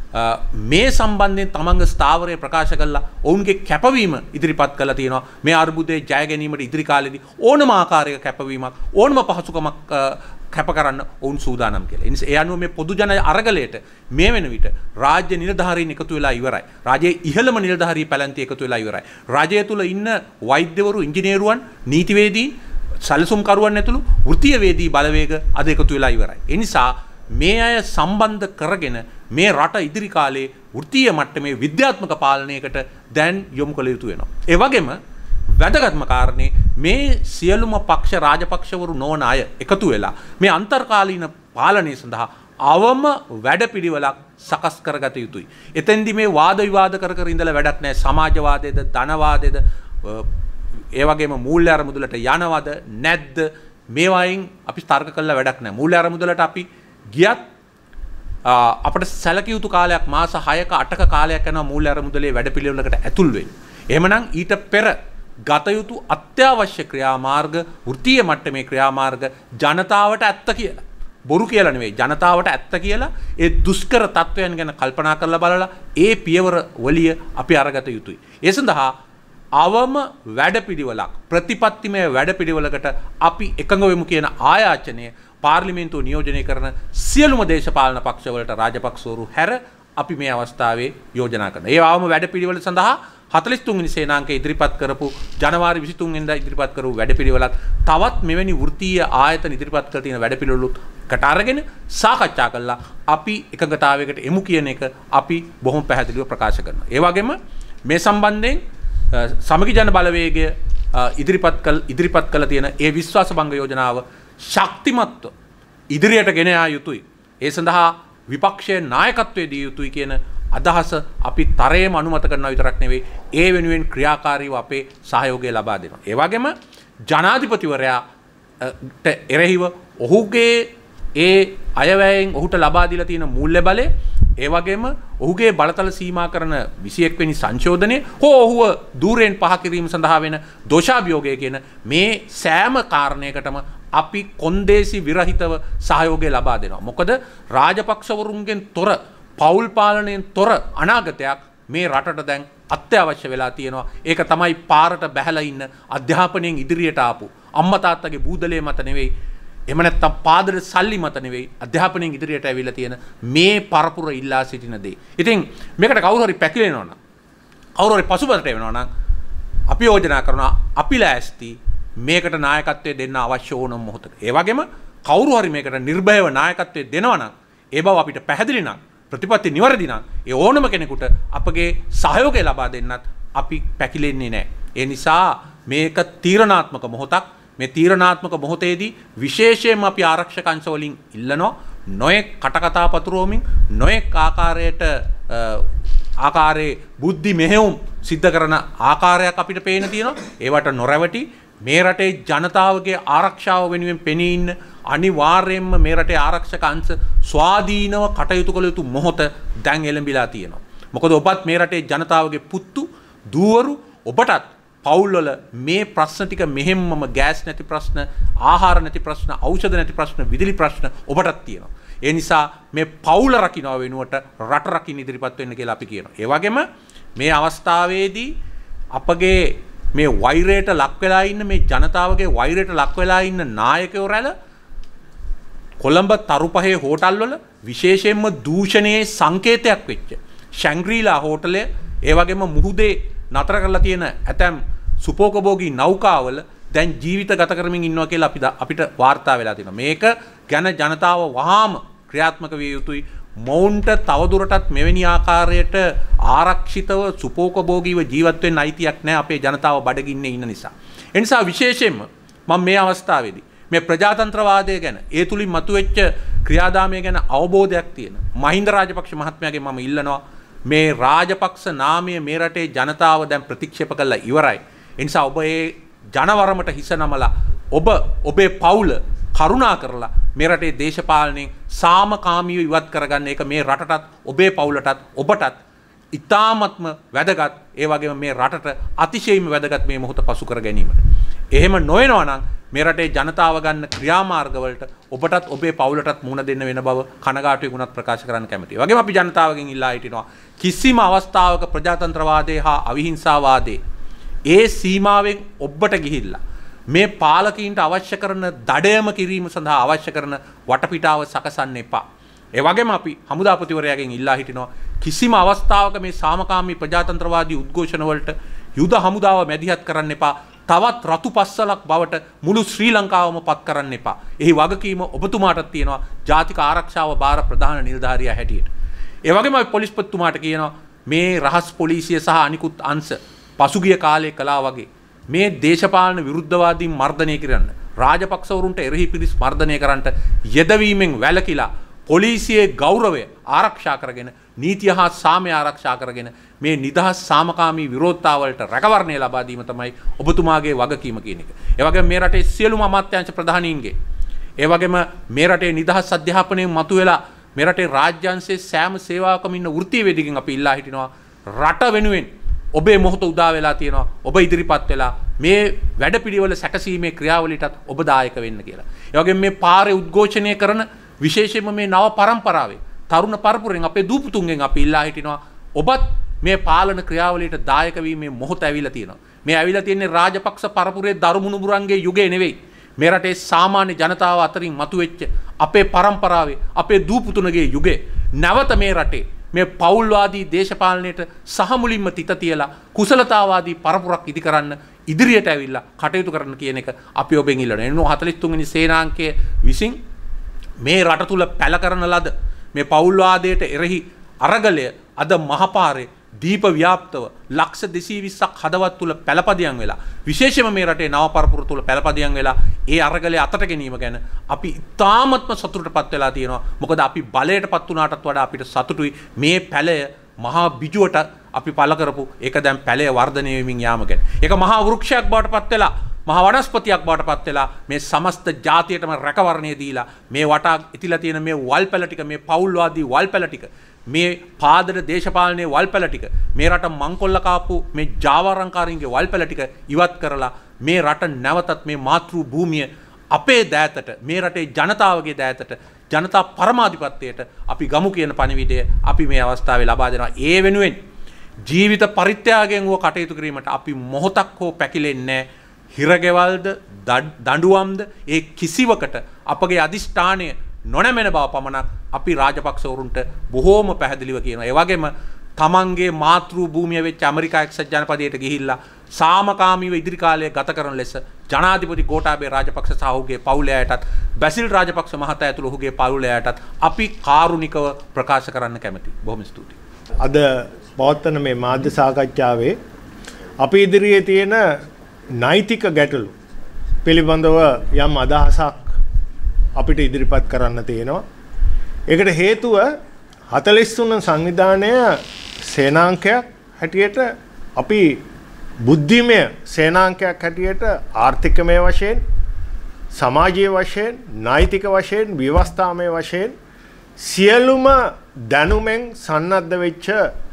මේ සම්බන්ධයෙන් තමන්ගේ ස්ථාවරය ප්‍රකාශ කළා ඔවුන්ගේ කැපවීම ඉදිරිපත් කළා තියෙනවා. මේ අර්බුදයේ ජය ගැනීමට ඉදිරි කාලෙදී ඕනම ආකාරයක කැපවීමක් ඕනම පහසුකමක් කැප කරන්න ඔවුන් සූදානම් කියලා. ඒ නිසා ඒ අනුව මේ පොදු ජන අරගලයට මේ වෙන විට රාජ්‍ය නිලධාරීන් එකතු වෙලා ඉවරයි. රාජ්‍යයේ ඉහළම නිලධාරී පැලැන්ති එකතු වෙලා ඉවරයි. රාජ්‍යය තුල ඉන්න වෛද්‍යවරු, ඉංජිනේරුවන්, නීතිවේදීන්, සැලසුම්කරුවන් ඇතුළු වෘත්තීය වේදී බලවේග අද එකතු වෙලා ඉවරයි. ඒ නිසා මේ අය සම්බන්ධ කරගෙන මේ රට ඉදිරි කාලේ වෘත්තීය මට්ටමේ විද්‍යාත්මක පාලනයකට දැන් යොමු කළ යුතු වෙනවා. ඒ වගේම වැදගත්ම කාරණේ මේ සියලුම පක්ෂ රාජපක්ෂවරු නොවන අය එකතු වෙලා මේ අන්තර්කාලීන පාලනය සඳහා අවම වැඩපිළිවෙලක් සකස් කරගත යුතුයි. එතෙන්දි මේ වාද විවාද කර කර ඉඳලා වැඩක් නැහැ. සමාජවාදයේද, ධනවාදයේද, ඒ වගේම මූල්‍ය අරමුදලට යනවද නැද්ද මේවායින් අපි තර්ක කළා වැඩක් නැහැ. මූල්‍ය අරමුදලට අපි ගියත් අපිට සැලකිය යුතු කාලයක් මාස 6ක 8ක කාලයක් යනවා මූල්‍ය අරමුදලේ වැඩපිළිවෙලකට ඇතුල් වෙන්න. එහෙමනම් ඊට පෙර ගත යුතු අත්‍යවශ්‍ය ක්‍රියාමාර්ග, වෘත්තීය මට්ටමේ ක්‍රියාමාර්ග ජනතාවට ඇත්ත කියලා. බොරු කියලා නෙවෙයි, ජනතාවට ඇත්ත කියලා ඒ දුෂ්කර තත්වයන් ගැන කල්පනා කරලා බලලා ඒ පියවර වලිය අපි අරගත යුතුයි. ඒ සඳහා අවම වැඩපිළිවෙලක්, ප්‍රතිපත්තිමය වැඩපිළිවෙලකට අපි එකඟ වෙමු කියන ආයාචනය පාර්ලිමේන්තුව නියෝජනය කරන සියලුම දේශපාලන පක්ෂවලට රාජපක්ෂවරු හැර අපි මේ අවස්ථාවේ යෝජනා කරනවා. ඒ වගේම වැඩපිළිවෙල සඳහා 43 වෙනි සේනාංකය ඉදිරිපත් කරපු ජනවාරි 23 වෙනිදා ඉදිරිපත් කරපු වැඩපිළිවෙලත් තවත් මෙවැනි වෘත්තීය ආයතන ඉදිරිපත් කර තියෙන වැඩපිළිවෙලුත් කට අරගෙන සාකච්ඡා කළා අපි එකඟතාවයකට එමු කියන එක අපි බොහොම පැහැදිලිව ප්‍රකාශ කරනවා. ඒ වගේම මේ සම්බන්ධයෙන් සමගි ජන බලවේගය ඉදිරිපත් කළ තියෙන ඒ විශ්වාස භංග යෝජනාව ශක්තිමත්ව ඉදිරියට ගෙන යා යුතුයි. ඒ සඳහා විපක්ෂයේ නායකත්වයේ දී යුතුයි කියන අදහස අපි තරයේම අනුමත කරනවා විතරක් නෙවෙයි ඒ වෙනුවෙන් ක්‍රියාකාරීව අපේ සහයෝගය ලබා දෙනවා. ඒ වගේම ජනාධිපතිවරයාට එරෙහිව ඔහුගේ ඒ අයවැයෙන් ඔහුට ලබා දීලා තියෙන මූල්‍ය බලය ඒ වගේම ඔහුගේ බලතල සීමා කරන 21 වෙනි සංශෝධනය හෝ ඔහුව දූරෙන් පහ කිරීම සඳහා වෙන දෝෂාභියෝගය කියන මේ සෑම කාරණයකටම අපි කොන්දේසි විරහිතව සහයෝගය ලබා දෙනවා. මොකද රාජපක්ෂවරුන්ගෙන් තොර පෞල් පාලනයෙන් තොර අනාගතයක් මේ රටට දැන් අත්‍යවශ්‍ය වෙලා තියෙනවා. ඒක තමයි පාරට බැහැලා ඉන්න අධ්‍යාපනයෙන් ඉදිරියට ආපු අම්මා තාත්තගේ බූදලේ මත නෙවෙයි එහෙම නැත්නම් පාදර සල්ලි මත නෙවෙයි අධ්‍යාපනයෙන් ඉදිරියට ඇවිල්ලා තියෙන මේ පරපුර ඉල්ලා සිටින දේ. ඉතින් මේකට කවුරු හරි පැකිලෙනවා නම් කවුරු හරි පසුබට වෙනවා නම් අපි යෝජනා කරනවා අපි ලෑස්ති මේකට නායකත්වය දෙන්න අවශ්‍ය ඕනම මොහොතක. ඒ වගේම කවුරු හරි මේකට නිර්භයව නායකත්වය දෙනවා නම් ඒ බව අපිට පැහැදිලි නම් ප්‍රතිපත්ති නිවැරදි නම් ඒ ඕනම කෙනෙකුට අපගේ සහයෝගය ලබා දෙන්නත් අපි පැකිලෙන්නේ නැහැ. ඒ නිසා මේක තීරණාත්මක මොහොතක්. මේ තීරණාත්මක මොහොතේදී විශේෂයෙන්ම අපි ආරක්ෂක අංශ වලින් ඉල්ලනවා නොයෙක් කටකතා පතුරවමින් නොයෙක් ආකාරයේ බුද්ධි මෙහෙයුම් සිද්ධ කරන ආකාරයක් අපිට පේන තියෙනවා. ඒවට නොරැවටි මේ රටේ ජනතාවගේ ආරක්ෂාව වෙනුවෙන් පෙනී ඉන්න අනිවාර්යයෙන්ම මේ රටේ ආරක්ෂක අංශ ස්වාධීනව කටයුතු කළ යුතු මොහොත දැන් එළඹිලා තියෙනවා. මොකද ඔබත් මේ රටේ ජනතාවගේ පුත්තු දූවරු ඔබටත් පවුල්වල මේ ප්‍රශ්න ටික මෙහෙම්මම ගෑස් නැති ප්‍රශ්න, ආහාර නැති ප්‍රශ්න, ඖෂධ නැති ප්‍රශ්න, විදුලි ප්‍රශ්න ඔබටත් තියෙනවා. ඒ නිසා මේ පවුල රකින්න වෙනුවට රට රකින්න ඉදිරිපත් වෙන්න කියලා අපි කියනවා. ඒ වගේම මේ අවස්ථාවේදී අපගේ මේ වෛරයට ලක් වෙලා ඉන්න මේ ජනතාවගේ වෛරයට ලක් වෙලා ඉන්න නායකයෝ රැළ කොළඹ තරුපහේ හෝටල්වල විශේෂයෙන්ම දූෂණයේ සංකේතයක් වෙච්ච ශැන්ග්‍රීලා හෝටලය ඒ වගේම මුහුදේ නතර කරලා තියෙන ඇතැම් සුපෝකභෝගී නෞකාවල දැන් ජීවිත ගත කරමින් ඉන්නවා කියලා අපිට වාර්තා වෙලා තියෙනවා. මේක ගැන ජනතාව වහාම ක්‍රියාත්මක විය යුතුයි. මොවුන්ට තවදුරටත් මෙවැනි ආකාරයට ආරක්ෂිතව සුපෝකභෝගීව ජීවත් වෙන්න අයිතියක් නැහැ අපේ ජනතාව බඩගින්නේ ඉන්න නිසා. ඒ නිසා විශේෂයෙන්ම මම මේ අවස්ථාවේදී මේ ප්‍රජාතන්ත්‍රවාදය ගැන ඒ තුලින් මතුවෙච්ච ක්‍රියාදාමය ගැන අවබෝධයක් තියෙන මහින්ද රාජපක්ෂ මහත්මයාගෙන් මම ඉල්ලනවා මේ රාජපක්ෂ නාමය මේ රටේ ජනතාව දැන් ප්‍රතික්ෂේප කළා ඉවරයි. ඒ නිසා ඔබ ඒ ජනවරමට හිස නමලා ඔබේ පවුල කරුණා කරලා මේ රටේ දේශපාලනයෙන් සාමකාමීව ඉවත් කරගන්න එක මේ රටටත් ඔබේ පවුලටත් ඔබටත් ඉතාමත්ම වැදගත්. ඒ වගේම මේ රටට අතිශයින්ම වැදගත් මේ මොහොත පසු කර ගැනීමට. එහෙම නොවෙනවා නම් මේ රටේ ජනතාව ගන්න ක්‍රියාමාර්ගවලට ඔබටත් ඔබේ පවුලටත් මුහුණ දෙන්න වෙන බව කනගාටුවෙන් උනත් ප්‍රකාශ කරන්න කැමතියි. වගේම අපි ජනතාවගෙන් ඉල්ලා හිටිනවා කිසිම අවස්ථාවක ප්‍රජාතන්ත්‍රවාදයේ හා අවිහිංසාවාදයේ ඒ සීමාවෙන් ඔබට ගිහිල්ලා මේ පාලකීන්ට අවශ්‍ය කරන දඩයම කිරීම සඳහා අවශ්‍ය කරන වටපිටාව සකසන්න එපා. ඒ වගේම අපි හමුදාපතිවරයාගෙන් ඉල්ලා හිටිනවා කිසිම අවස්ථාවක මේ සාමකාමී ප්‍රජාතන්ත්‍රවාදී උද්ඝෝෂණ වලට යුද හමුදාව මැදිහත් කරන්න එපා. තවත් රතු පස්සලක් බවට මුළු ශ්‍රී ලංකාවම පත් කරන්න එපා. එහි වගකීම ඔබතුමාටත් තියෙනවා ජාතික ආරක්ෂාව බාර ප්‍රධාන නිලධාරියා හැටියට. ඒ වගේම අපි පොලිස්පතිතුමාට කියනවා මේ රහස් පොලිසිය සහ අනිකුත් අංශ පසුගිය කාලේ කළා වගේ මේ දේශපාලන විරුද්ධවාදීන් මර්ධනය කරන්න රාජපක්ෂවරුන්ට එරෙහි පිරිස් මර්ධනය කරන්නට යෙදවීමෙන් වැළකීලා පොලිසියේ ගෞරවය ආරක්ෂා කරගෙන නීතිය හා සාමය ආරක්ෂා කරගෙන මේ නිදහස් සාමකාමී විරෝධතාවලට රැකවරණය ලබා දීම තමයි ඔබතුමාගේ වගකීම කියන එක. ඒ වගේම මේ රටේ සියලුම අමාත්‍යාංශ ප්‍රධානීන්ගේ ඒ වගේම මේ රටේ නිදහස් අධ්‍යාපනයෙන් මතුවලා මේ රටේ රාජ්‍යාංශයේ සෑම සේවාවකම ඉන්න වෘත්තීය වේදිකෙන් අපි ඉල්ලා හිටිනවා රට වෙනුවෙන් ඔබේ මොහොත උදා වෙලා තියෙනවා. ඔබ ඉදිරිපත් වෙලා මේ වැඩපිළිවෙල සැකසීමේ ක්‍රියාවලියටත් ඔබ දායක වෙන්න කියලා. ඒ වගේම මේ පාරේ උද්ඝෝෂණය කරන විශේෂයෙන්ම මේ නව පරම්පරාවේ තරුණ පරපුරෙන් අපේ දූපුතුන්ගෙන් අපි ඉල්ලා හිටිනවා ඔබත් මේ පාලන ක්‍රියාවලියට දායක වීමේ මොහොත ඇවිල්ලා තියෙනවා. මේ ඇවිල්ලා තියෙන්නේ රාජපක්ෂ පරපුරේ දරුමුණුබුරන්ගේ යුගය නෙවෙයි. මේ රටේ සාමාන්‍ය ජනතාව අතරින් මතුවෙච්ච අපේ පරම්පරාවේ අපේ දූපුතුන්ගේ යුගය. නැවත මේ රටේ මේ පෞල්වාදී දේශපාලනයට සහ මුලින්ම තිත තියලා කුසලතාවාදී පරපුරක් ඉදි කරන්න ඉදිරියට ඇවිල්ලා කටයුතු කරන්න කියන එක අපි ඔබෙන් ඉල්ලනවා. එන්නෝ 43 වෙනි සේනාංකයේ විසින් මේ රට තුල පැල කරන ලද මේ පෞල්වාදයට එරෙහි අරගලය අද මහපාරේ දීප ව්‍යාප්තව ලක්ෂ 220ක් හදවත් තුල පැලපදියම් වෙලා විශේෂයෙන්ම මේ රටේ නව පරපුර තුල පැලපදියම් වෙලා ඒ අරගලය අතට ගැනීම ගැන අපි ඉතාමත්ම සතුටටපත් වෙලා තියෙනවා. මොකද අපි බලයටපත් වුණාටත් වඩා අපිට සතුටුයි මේ පැලය මහා බිජුවට අපි පළ කරපු ඒක දැන් පැලය වර්ධනය වෙමින් යාම ගැන. ඒක මහා වෘක්ෂයක් බවට පත් වෙලා මහා වනස්පතියක් බවට පත් වෙලා මේ සමස්ත ජාතියටම රැකවරණය දීලා මේ වටා ඉතිලා තියෙන මේ වල්පැල ටික මේ පෞල්වාදී වල්පැල ටික මේ පාදර දේශපාලනයේ වල්පැල ටික මේ රට මංකොල්ල කාපු මේ ජාවාරංකාරින්ගේ වල්පැල ටික ඉවත් කරලා මේ රට නැවතත් මේ මාතෘ භූමිය අපේ දෑතට මේ රටේ ජනතාවගේ දෑතට ජනතා පරමාධිපත්‍යයට අපි ගමු කියන පණිවිඩය අපි මේ අවස්ථාවේ ලබා දෙනවා. ඒ වෙනුවෙන් ජීවිත පරිත්‍යාගයෙන් වූ කටයුතු කිරීමට අපි මොහොතක් හෝ පැකිලෙන්නේ නැහැ. හිරගෙවල්ද දඬුවම්ද ඒ කිසිවකට අපගේ අදිෂ්ඨානය නොනැමෙන බව පමණක් අපි රාජපක්ෂවරුන්ට බොහෝම පැහැදිලිව කියනවා. ඒ වගේම තමන්ගේ මාතෘ භූමිය වෙච්ච ඇමරිකා එක්සත් ජනපදයට ගිහිල්ලා සාමකාමීව ඉදිරි කාලය ගත කරන ලෙස ජනාධිපති ගෝඨාභය රාජපක්ෂ සහ ඔහුගේ පවුලයටත් බැසිල් රාජපක්ෂ මහතා ඇතුළු ඔහුගේ පවුලයටත් අපි කාරුණිකව ප්‍රකාශ කරන්න කැමැතියි. බොහොම ස්තුතියි. අද පවත්වන මේ මාධ්‍ය සාකච්ඡාවේ අපි ඉදිරියේ තියෙන නෛතික ගැටලු පිළිබඳව යම් අදහසක් අපිට ඉදිරිපත් කරන්න තියෙනවා. ඒකට හේතුව 43 සංවිධානය සේනාංකයක් හැටියට අපි බුද්ධිමය සේනාංකයක් හැටියට ආර්ථිකමය වශයෙන් සමාජීය වශයෙන් නෛතික වශයෙන් ව්‍යවස්ථාමය වශයෙන් සියලුම දැනුමෙන් සන්නද්ධ වෙච්ච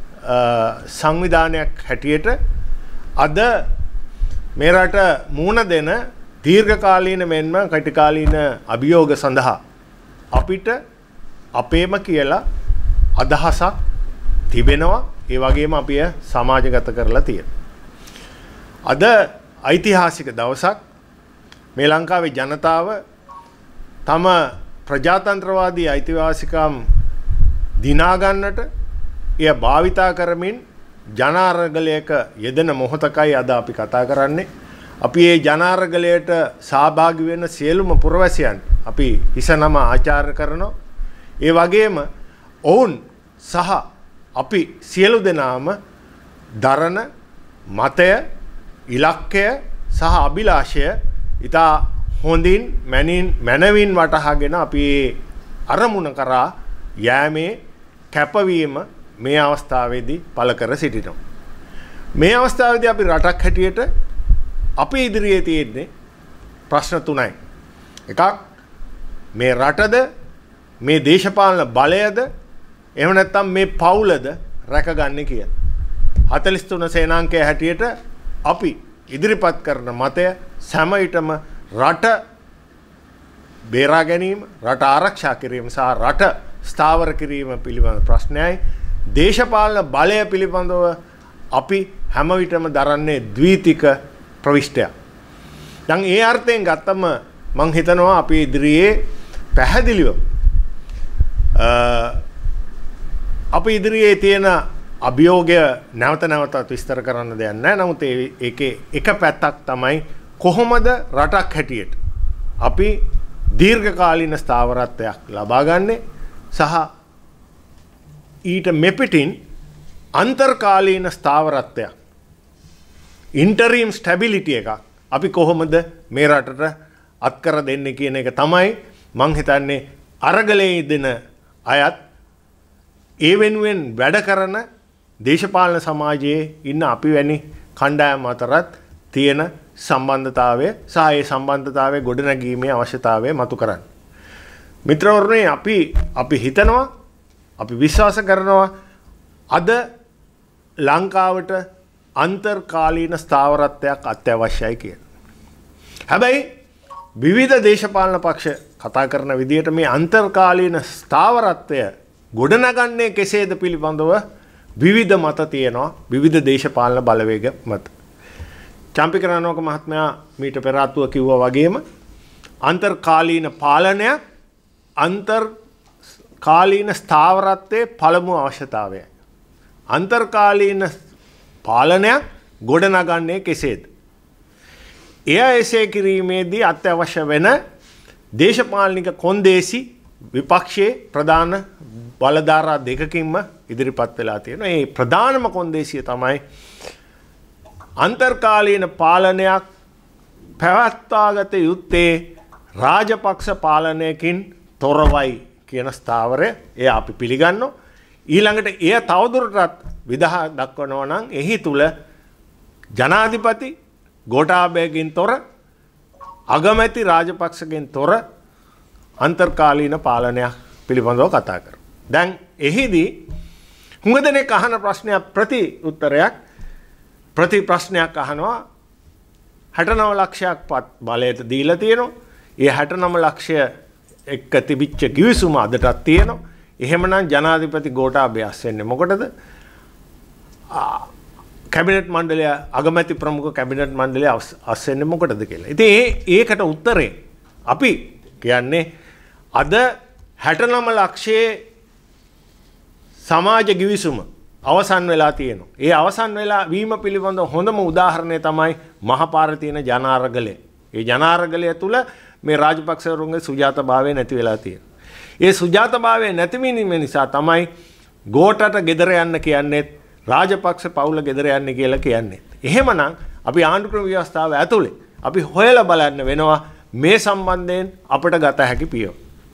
සංවිධානයක් හැටියට අද මේ රට මුහුණ දෙන දීර්ඝකාලීන මෙන්ම කටිකාලීන අභියෝග සඳහා අපිට අපේම කියලා අදහසක් තිබෙනවා. ඒ වගේම අපි සමාජගත කරලා තියෙනවා. අද ඓතිහාසික දවසක් මේ ලංකාවේ ජනතාව තම ප්‍රජාතන්ත්‍රවාදී අයිතිවාසිකම් දිනා ගන්නට එය භාවිතා කරමින් ජනාරගලයක යෙදෙන මොහොතකයි අද අපි කතා කරන්නේ. අපි මේ ජනාරගලයට සහභාගී වෙන සියලුම පුරවැසියන්ට අපි හිසනම ආචාර්ය කරනවා. ඒ වගේම ඔවුන් සහ අපි සියලු දෙනාම දරන මතය, ඉලක්කය සහ අභිලාෂය ඉතා හොඳින් මනවින් වටහාගෙන අපි අරමුණ කරා යෑමේ කැපවීම මේ අවස්ථාවේදී පළ කර සිටිනවා. මේ අවස්ථාවේදී අපි රටක් හැටියට අපේ ඉදිරියේ තියෙන්නේ ප්‍රශ්න තුනයි. එකක් මේ රටද මේ දේශපාලන බලයද එහෙම නැත්නම් මේ පවුලද රැකගන්නේ කියලා. 43 සේනාංකයේ හැටියට අපි ඉදිරිපත් කරන මතය සෑම විටම රට බේරා ගැනීම, රට ආරක්ෂා කිරීම සහ රට ස්ථාවර කිරීම පිළිබඳ ප්‍රශ්නයයි. දේශපාලන බලය පිළිබඳව අපි හැම විටම දරන්නේ ද්විතික ප්‍රවිෂ්ටයක්. දැන් ඒ අර්ථයෙන් ගත්තම මම හිතනවා අපි ඉදිරියේ පැහැදිලිව අපි ඉදිරියේ තියෙන අභියෝගය නැවත නැවතත් විස්තර කරන්න දෙයක් නැහැ. නමුත් ඒකේ එක පැත්තක් තමයි කොහොමද රටක් හැටියට අපි දීර්ඝකාලීන ස්ථාවරත්වයක් ලබා ගන්නේ සහ ඊට මෙපිටින් අන්තර්කාලීන ස්ථාවරත්වයක් ඉන්ටරීම් ස්ටැබිලිටි එකක් අපි කොහොමද මේ රටට අත්කර දෙන්නේ කියන එක තමයි මං හිතන්නේ අරගලයේ දෙන අයත් ඒ වෙනුවෙන් වැඩ කරන දේශපාලන සමාජයේ ඉන්න අපි වැනි කණ්ඩායම් අතරත් තියෙන සම්බන්ධතාවය සහ ඒ සම්බන්ධතාවයේ ගොඩනැගීමේ අවශ්‍යතාවය මතු කරන්නේ. මිත්‍රවරුනි අපි හිතනවා අපි විශ්වාස කරනවා අද ලංකාවට අන්තර්කාලීන ස්ථාවරත්වයක් අත්‍යවශ්‍යයි කියලා. හැබැයි විවිධ දේශපාලන පක්ෂ කතා කරන විදිහට මේ අන්තර්කාලීන ස්ථාවරත්වය ගොඩනගන්නේ කෙසේද පිළිබඳව විවිධ මත තියෙනවා. විවිධ දේශපාලන බලවේග මත. චම්පික රණවක මහත්මයා මීට පෙර ආතුව කිව්වා වගේම අන්තර්කාලීන පාලනයක් අන්තර් කාලීන ස්ථාවරත්වයේ පළමු අවශ්‍යතාවයයි. අන්තර්කාලීන පාලනයක් ගොඩනගන්නේ කෙසේද? එය එසේ කිරීමේදී අත්‍යවශ්‍ය වෙන දේශපාලනික කොන්දේසි විපක්ෂයේ ප්‍රධාන බලධාරා දෙකකින්ම ඉදිරිපත් වෙලා තියෙනවා. මේ ප්‍රධානම කොන්දේසිය තමයි අන්තර්කාලීන පාලනයක් පැවැත්වාගත යුත්තේ රාජපක්ෂ පාලනයකින් තොරවයි කියන ස්ථාවරය එය අපි පිළිගන්නවා. ඊළඟට එය තවදුරටත් විදහා දක්වනවා නම් එහි තුල ජනාධිපති ගෝඨාභයකින් තොර අගමැති රාජපක්ෂගෙන් තොර අන්තර්කාලීන පාලනයක් පිළිබඳව කතා කරමු. දැන් එහිදී හුඟ දෙනෙක් අහන ප්‍රශ්නයක් ප්‍රති ප්‍රශ්නයක් අහනවා 69 ලක්ෂයක් බලයට දීලා තියෙනවා. ඒ 69 ලක්ෂය එක්ක තිබිච්ච කිවිසුම අදටත් තියෙනවා. එහෙමනම් ජනාධිපති ගෝඨාභය අස්වෙන්නේ මොකටද? කැබිනට් මණ්ඩලය අගමැති ප්‍රමුඛ කැබිනට් මණ්ඩලය අස්වෙන්නේ මොකටද කියලා. ඉතින් ඒකට උත්තරේ අපි කියන්නේ අද 69 ලක්ෂයේ සමාජ කිවිසුම අවසන් වෙලා තියෙනවා. ඒ අවසන් වෙලා වීම පිළිබඳ හොඳම උදාහරණය තමයි මහපාරේ තියෙන ජනාරගලය. ඒ ජනාරගලය තුල මේ රාජපක්ෂවරුන්ගේ සුජාතභාවය නැති වෙලා තියෙනවා. ඒ සුජාතභාවය නැතිවීම නිසා තමයි ගෝඨට ගෙදර යන්න කියන්නේ රාජපක්ෂ පවුල ගෙදර යන්නේ කියලා කියන්නේ. එහෙමනම් අපි ආණ්ඩුක්‍රම ව්‍යවස්ථාව ඇතුලේ අපි හොයලා බලන්න වෙනවා මේ සම්බන්ධයෙන් අපට ගත හැකි පියවර.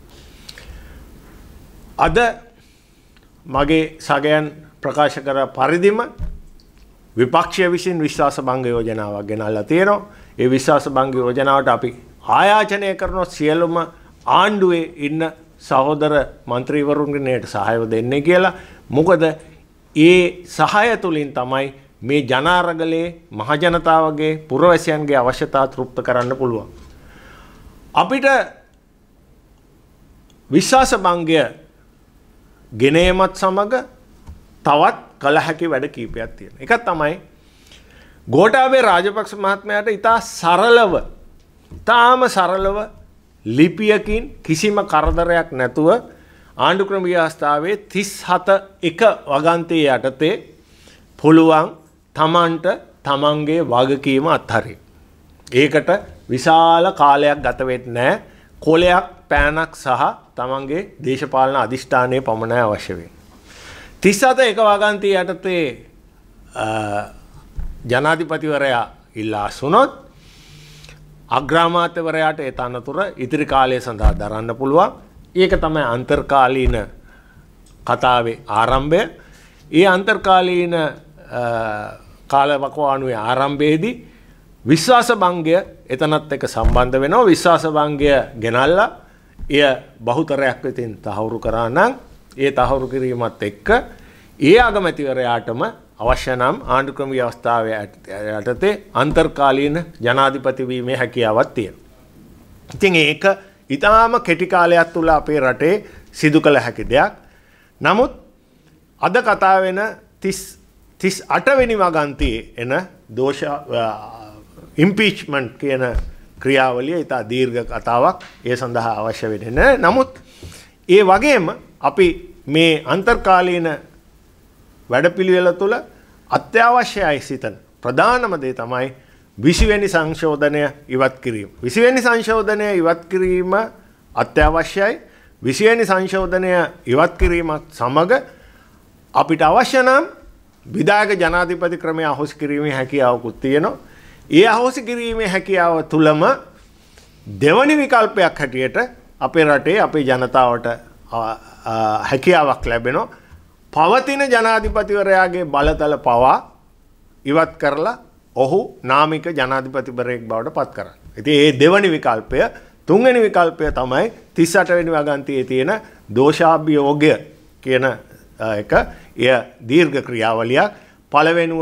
අද මගේ සගයන් ප්‍රකාශ කර පරිදිම විපක්ෂය විසින් විශ්වාස භංග යෝජනාවක් ගෙනල්ලා තියෙනවා. ඒ විශ්වාස භංග යෝජනාවට අපි ආයාචනය කරන සියලුම ආණ්ඩුවේ ඉන්න සහෝදර മന്ത്രിවරුන්ගේට සහාය දෙන්නේ කියලා. මොකද ඒ සහාය තුලින් තමයි මේ ජනාරගලේ මහජනතාවගේ පුරවැසියන්ගේ අවශ්‍යතා තෘප්ත කරන්න පුළුවන්. අපිට විශ්වාස භංගය ගෙනීමත් සමග තවත් කළ හැකි වැඩ කීපයක් තියෙනවා. එකක් තමයි ගෝඨාභය රාජපක්ෂ මහත්මයාට ඉතාම සරලව ලිපියකින් කිසිම කරදරයක් නැතුව ආණ්ඩුක්‍රම ව්‍යවස්ථාවේ 37 වගන්තිය යටතේ පුළුවන් තමන්ට තමන්ගේ වගකීම අත්හරින්න. ඒකට විශාල කාලයක් ගත වෙන්නේ නැහැ. කොලයක් පෑනක් සහ තමන්ගේ දේශපාලන අධිෂ්ඨානයේ පමණයි අවශ්‍ය වෙන්නේ. 37 වගන්තිය යටතේ ජනාධිපතිවරයා ඉල්ලා අසුනොත් අග්‍රාමාත්‍යවරයාට ඒ තනතුර ඉදිරි කාලය සඳහා දරන්න පුළුවන්. ඒක තමයි අන්තර්කාලීන කතාවේ ආරම්භය. ඒ අන්තර්කාලීන කාලවකවානුවේ ආරම්භයේදී විශ්වාස භංගය එතනත් එක්ක සම්බන්ධ වෙනවා. විශ්වාස භංගය ගෙනල්ලා එය බහුතරයක් වෙතින් තහවුරු කරා නම් ඒ තහවුරු කිරීමත් එක්ක ඒ අගමැතිවරයාටම අවශ්‍ය නම් ආණ්ඩුක්‍රම ව්‍යවස්ථාවේ යටතේ අන්තර්කාලීන ජනාධිපති වීමේ හැකියාවක් තියෙනවා. ඉතින් ඒක ඊටාම කෙටි කාලයක් තුල අපේ රටේ සිදු කළ හැකි දෙයක්. නමුත් අද කතා වෙන 38 වෙනි වගන්තියේ එන දෝෂ ඉම්පීච්මන්ට් කියන ක්‍රියාවලිය ඉතා දීර්ඝ කතාවක්. ඒ සඳහා අවශ්‍ය වෙන්නේ නැහැ. නමුත් ඒ වගේම අපි මේ අන්තර්කාලීන වැඩපිළිවෙල තුළ අත්‍යවශ්‍යයි සිතන ප්‍රධානම දේ තමයි 20 වෙනි සංශෝධනය ඉවත් කිරීම. 20 වෙනි සංශෝධනය ඉවත් කිරීම අත්‍යවශ්‍යයි. 20 වෙනි සංශෝධනය ඉවත් කිරීමත් සමග අපිට අවශ්‍ය නම් විධායක ජනාධිපති ක්‍රමය අහෝසි කිරීමේ හැකියාවකුත් තියෙනවා. ඒ අහෝසි කිරීමේ හැකියාව තුලම දෙවනි විකල්පයක් හැටියට අපේ රටේ අපේ ජනතාවට හැකියාවක් ලැබෙනවා. පවතින ජනාධිපතිවරයාගේ බලතල පවා ඉවත් කරලා ඔහු නාමික ජනාධිපතිවරයෙක් බවට පත් කරන්න. ඉතින් මේ දෙවනි විකල්පය, තුන්වෙනි විකල්පය තමයි 38 වෙනි වගන්තියේ තියෙන දෝෂාභියෝගය කියන එක. එය දීර්ඝ ක්‍රියාවලියක්. පළවෙනුව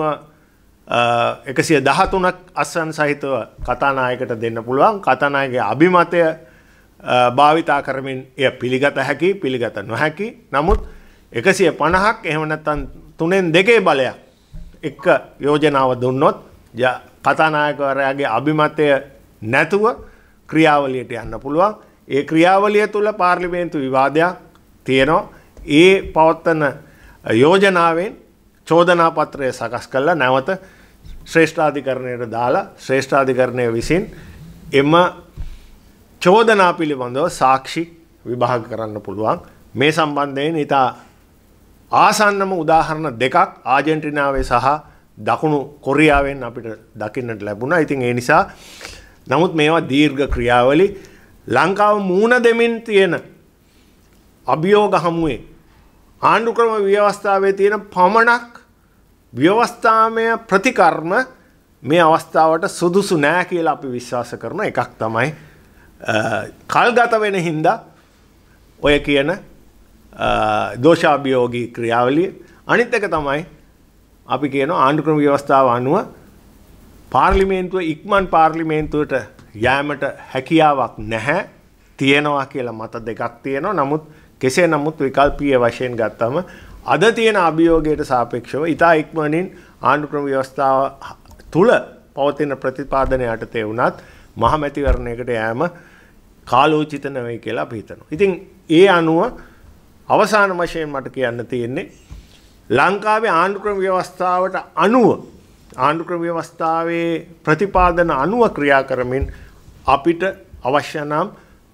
113ක් අස්වැන්න සහිතව කතානායකට දෙන්න පුළුවන්. කතානායකගේ අභිමතය භාවිතා කරමින් එය පිළිගත හැකි, පිළිගත නොහැකි. නමුත් 150ක් එහෙම නැත්නම් 3/2 බලයක් එක්ක යෝජනාව දුන්නොත් කතානායකවරයාගේ අභිමතය නැතුව ක්‍රියාවලියට යන්න පුළුවන්. ඒ ක්‍රියාවලිය තුළ පාර්ලිමේන්තු විවාදයක් තියෙනවා. ඒ පවත්තන යෝජනාවෙන් චෝදනා පත්‍රය සකස් කළා නැවත ශ්‍රේෂ්ඨාධිකරණයට දාලා ශ්‍රේෂ්ඨාධිකරණය විසින් එම චෝදනා පිළිබඳව සාක්ෂි විභාග කරන්න පුළුවන්. මේ සම්බන්ධයෙන් ඉතා ආසන්නම උදාහරණ දෙකක් ආජෙන්ටිනාවේ සහ දකුණු කොරියාවෙන් අපිට දකින්නට ලැබුණා. ඉතින් ඒ නිසා නමුත් මේවා දීර්ඝ ක්‍රියාවලි ලංකාව මූණ දෙමින් තියෙන අභියෝග හමුවේ ආණ්ඩුක්‍රම ව්‍යවස්ථාවේ තියෙන පමණක් ව්‍යවස්ථාමය ප්‍රතිකර්ම මේ අවස්ථාවට සුදුසු නෑ කියලා අපි විශ්වාස කරන එකක් තමයි කල්ගත වෙන හින්දා ඔය කියන දෝෂාභියෝගී ක්‍රියාවලිය. අනිත් එක තමයි අපි කියන ආණ්ඩුක්‍රම ව්‍යවස්ථාව අනුව පාර්ලිමේන්තුව ඉක්මන් පාර්ලිමේන්තුවට යෑමට හැකියාවක් නැහැ තියෙනවා කියලා මත දෙකක් තියෙනවා. නමුත් කෙසේ නමුත් විකල්පීය වශයෙන් ගත්තම අද තියෙන අභියෝගයට සාපේක්ෂව ඉතා ඉක්මනින් ආණ්ඩුක්‍රම ව්‍යවස්ථාව තුල පවතින ප්‍රතිපාදනය යටතේ වුණත් මහමැතිවරණයකට යෑම කාලෝචිත නෙවෙයි කියලා අපි හිතනවා. ඉතින් ඒ අනුව අවසාන වශයෙන් මට කියන්න තියෙන්නේ ලංකාවේ ආණ්ඩුක්‍රම ව්‍යවස්ථාවට අනුව ආණ්ඩුක්‍රම ව්‍යවස්ථාවේ ප්‍රතිපාදන අනුව ක්‍රියා කරමින් අපිට අවශ්‍ය නම්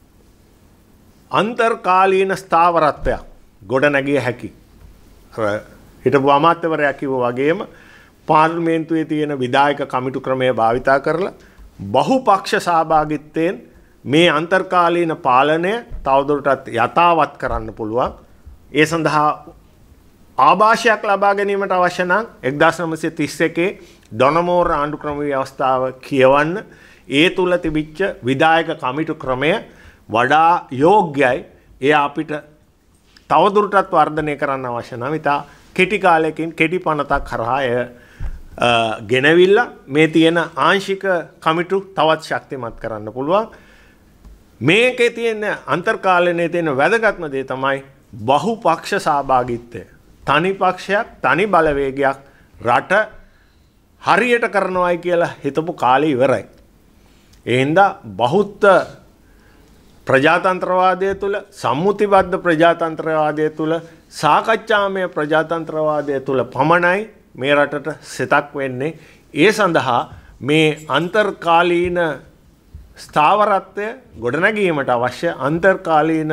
අන්තර්කාලීන ස්ථාවරත්වයක් ගොඩනැගිය හැකි. හිටපු අමාත්‍යවරයා කිව්වා වගේම පාර්ලිමේන්තුවේ තියෙන විධායක කමිටු ක්‍රමය භාවිතා කරලා බහුපක්ෂ සහභාගීත්වයෙන් මේ අන්තර්කාලීන පාලනය තවදුරටත් යථාවත් කරන්න පුළුවන්. ඒ සඳහා ආభాෂයක් ලබා ගැනීමට අවශ්‍ය නම් 1931 ඩොනමෝර ආණ්ඩුක්‍රම ව්‍යවස්ථාව කියවන්න. ඒ තුල තිබිච්ච විධායක කමිටු ක්‍රමය වඩා යෝග්‍යයි. ඒ අපිට තවදුරටත් වර්ධනය කරන්න අවශ්‍ය නම් ඉතා කෙටි කාලයකින් කෙටි පනතක් කරහා එය ගෙනවිල්ලා මේ තියෙන ආංශික කමිටු තවත් ශක්තිමත් කරන්න පුළුවන්. මේකේ තියෙන අන්තර්කාලනයේ තියෙන වැදගත්ම දේ තමයි බහුපක්ෂ සහභාගීත්වය. තනි පක්ෂයක් තනි බලවේගයක් රට හරියට කරනවායි කියලා හිතපු කාලේ ඉවරයි. ඒ හින්දා බහුත්ව ප්‍රජාතන්ත්‍රවාදය තුළ සම්මුතිබද්ධ ප්‍රජාතන්ත්‍රවාදය තුළ සාකච්ඡාමය ප්‍රජාතන්ත්‍රවාදය තුළ පමණයි මේ රටට සිතක් වෙන්නේ. ඒ සඳහා මේ අන්තර්කාලීන ස්ථාවරත්වය ගොඩනැගීමට අවශ්‍ය අන්තර්කාලීන